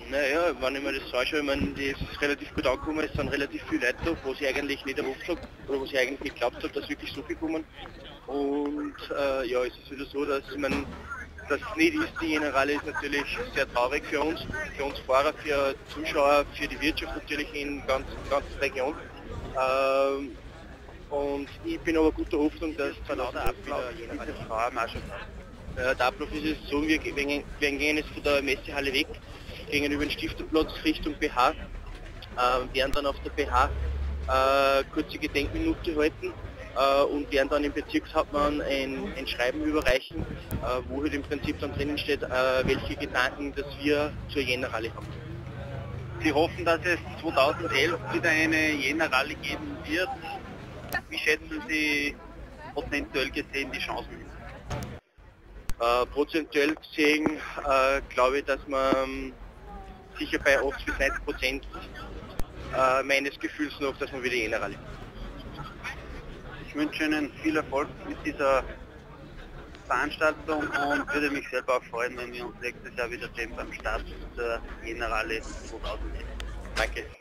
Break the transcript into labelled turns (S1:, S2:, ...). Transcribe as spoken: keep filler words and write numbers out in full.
S1: Naja, wenn ich mir das so anschaue, ich meine, das ist relativ gut angekommen, es sind relativ viele Leute da, was ich eigentlich nicht erhofft habe, oder was ich eigentlich nicht geglaubt habe, dass wirklich so viel kommen. Und äh, ja, es ist wieder so, dass man das nicht ist, die Generale ist natürlich sehr traurig für uns, für uns Fahrer, für Zuschauer, für die Wirtschaft natürlich in ganz ganzen Region. Ähm, und ich bin aber guter Hoffnung, dass zweitausendelf wieder Generale ist. Äh, der Ablauf ist es so, wir, wir, wir gehen jetzt von der Messehalle weg, gegenüber den Stifterplatz Richtung B H, äh, werden dann auf der B H äh, kurze Gedenkminute halten äh, und werden dann im Bezirkshauptmann ein, ein Schreiben überreichen, äh, wo halt im Prinzip dann drinnen steht, äh, welche Gedanken dass wir zur Jänner-Rallye haben.
S2: Sie hoffen, dass es zweitausendelf wieder eine Jänner-Rallye geben wird. Wie schätzen Sie prozentuell gesehen die Chancen?
S1: Äh, prozentuell gesehen äh, glaube ich, dass man ähm, sicher bei achtzig bis neunzig Prozent äh, meines Gefühls noch, dass man wieder Jänner-Rallye.
S2: Ich wünsche Ihnen viel Erfolg mit dieser Veranstaltung und würde mich selber auch freuen, wenn wir uns nächstes Jahr wieder sehen beim Start der Jänner-Rallye zweitausendelf.
S1: Danke.